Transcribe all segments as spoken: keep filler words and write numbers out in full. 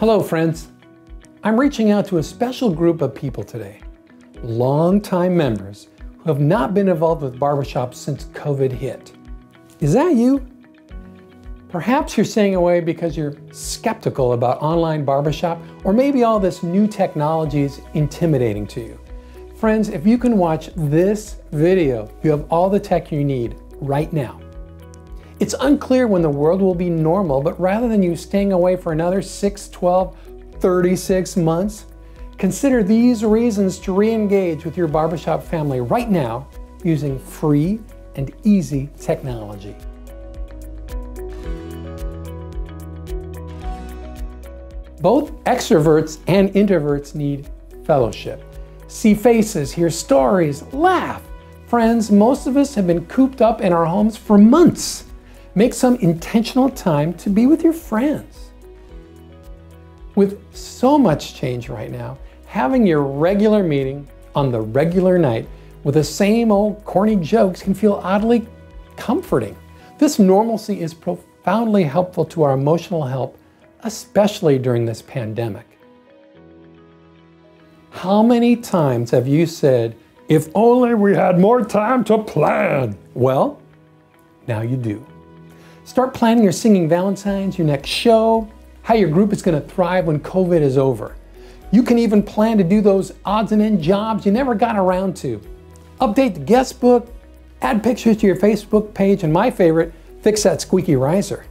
Hello friends, I'm reaching out to a special group of people today, longtime members who have not been involved with Barbershop since COVID hit. Is that you? Perhaps you're staying away because you're skeptical about online Barbershop, or maybe all this new technology is intimidating to you. Friends, if you can watch this video, you have all the tech you need right now. It's unclear when the world will be normal, but rather than you staying away for another six, twelve, thirty-six months, consider these reasons to re-engage with your Barbershop family right now using free and easy technology. Both extroverts and introverts need fellowship. See faces, hear stories, laugh. Friends, most of us have been cooped up in our homes for months. Make some intentional time to be with your friends. With so much change right now, having your regular meeting on the regular night with the same old corny jokes can feel oddly comforting. This normalcy is profoundly helpful to our emotional health, especially during this pandemic. How many times have you said, if only we had more time to plan? Well, now you do. Start planning your singing Valentine's, your next show, how your group is going to thrive when COVID is over. You can even plan to do those odds and end jobs you never got around to. Update the guest book, add pictures to your Facebook page, and my favorite, fix that squeaky riser.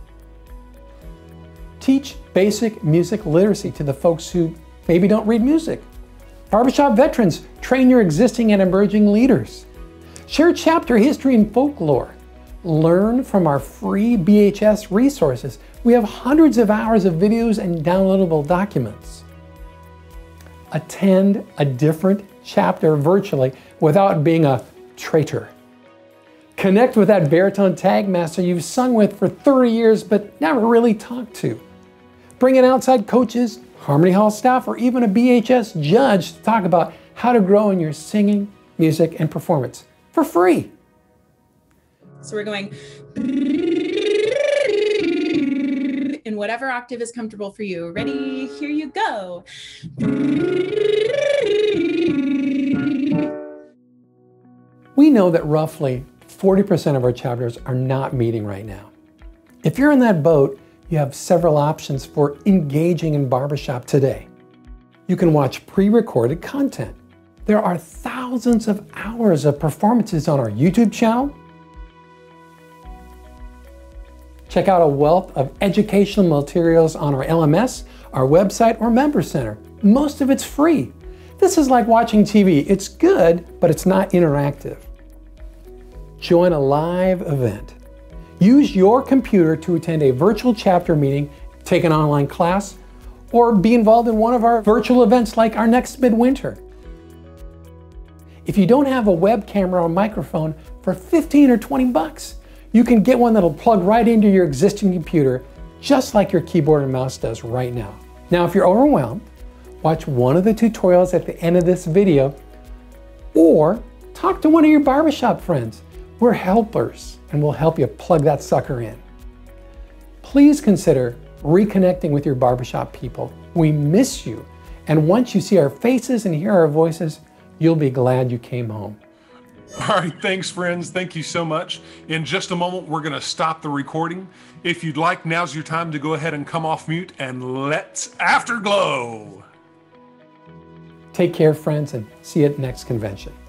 Teach basic music literacy to the folks who maybe don't read music. Barbershop veterans, train your existing and emerging leaders. Share chapter history and folklore. Learn from our free B H S resources. We have hundreds of hours of videos and downloadable documents. Attend a different chapter virtually without being a traitor. Connect with that baritone tag master you've sung with for thirty years but never really talked to. Bring in outside coaches, Harmony Hall staff, or even a B H S judge to talk about how to grow in your singing, music, and performance for free. So we're going in whatever octave is comfortable for you. Ready? Here you go. We know that roughly forty percent of our chapters are not meeting right now. If you're in that boat, you have several options for engaging in Barbershop today. You can watch pre-recorded content. There are thousands of hours of performances on our YouTube channel. Check out a wealth of educational materials on our L M S, our website, or Member Center. Most of it's free. This is like watching T V. It's good, but it's not interactive. Join a live event. Use your computer to attend a virtual chapter meeting, take an online class, or be involved in one of our virtual events like our next midwinter. If you don't have a web camera or microphone, for fifteen or twenty bucks, you can get one that'll plug right into your existing computer, just like your keyboard and mouse does right now. Now, if you're overwhelmed, watch one of the tutorials at the end of this video, or talk to one of your Barbershop friends. We're helpers, and we'll help you plug that sucker in. Please consider reconnecting with your Barbershop people. We miss you, and once you see our faces and hear our voices, you'll be glad you came home. All right, thanks friends. Thank you so much. In just a moment, we're gonna stop the recording. If you'd like, now's your time to go ahead and come off mute and let's afterglow. Take care, friends, and see you at next convention.